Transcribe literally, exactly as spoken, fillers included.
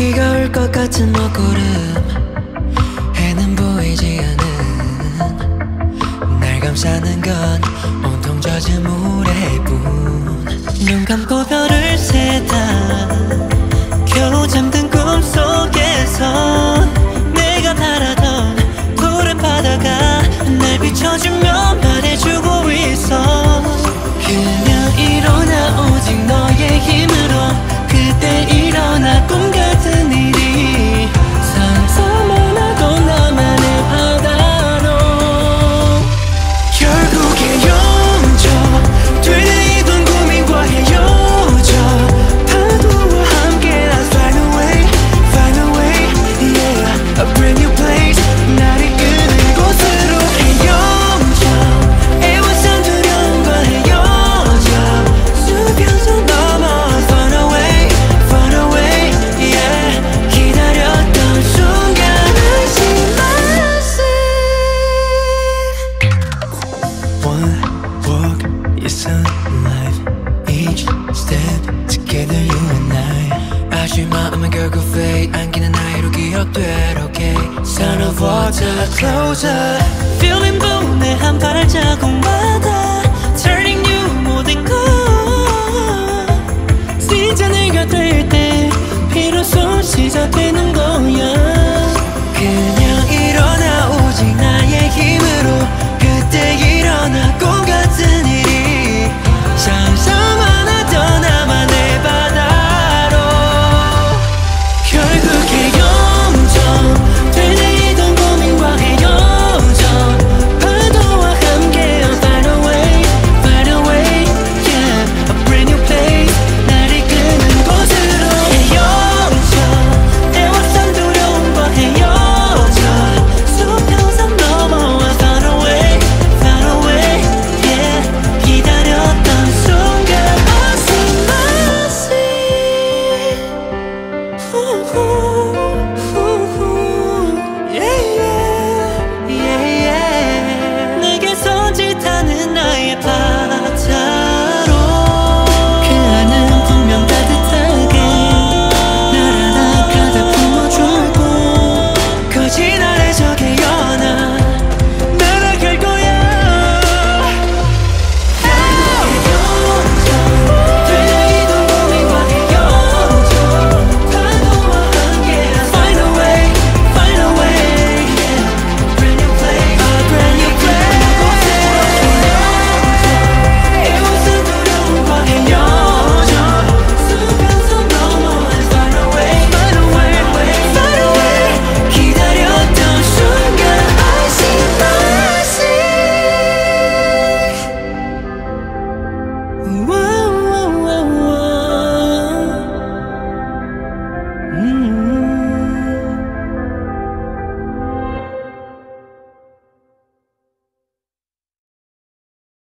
비가 올 것 같은 먹구름, 해는 보이지 않은 날 감싸는 건 온통 젖은 모래뿐. 눈 감고 별을 세다 겨우 잠든 꿈속에서 내가 바라던 푸른 바다가 날 비춰주며 말해주고 있어. 그냥 일어나 오직 너의 힘으로. 그때 일어나 꿈 같은 일이 상상만 하고 나만의 바다로 결국에 용져 되뇌이던 고민과 헤어져. 파도와 함께 I'll find a way, find a way, yeah. A brand new place 나를 끄는 곳으로 헤어져. 애원한 두려움과 헤어져. 수평선 넘어 far away, far away, yeah. 기다렸던 순간 I see my One walk is sunlight, each step together you and I. 아쉬운 마음은 결국 fade, 안기는 나이로 기억될 okay. Sound of water closer, feeling boom의 한 발자국마다 Turning you 모든 것 진짜 내가 될 때 비로소 시작되는 거야. 그냥 일어나 오직 나의 힘으로. 그때 일어나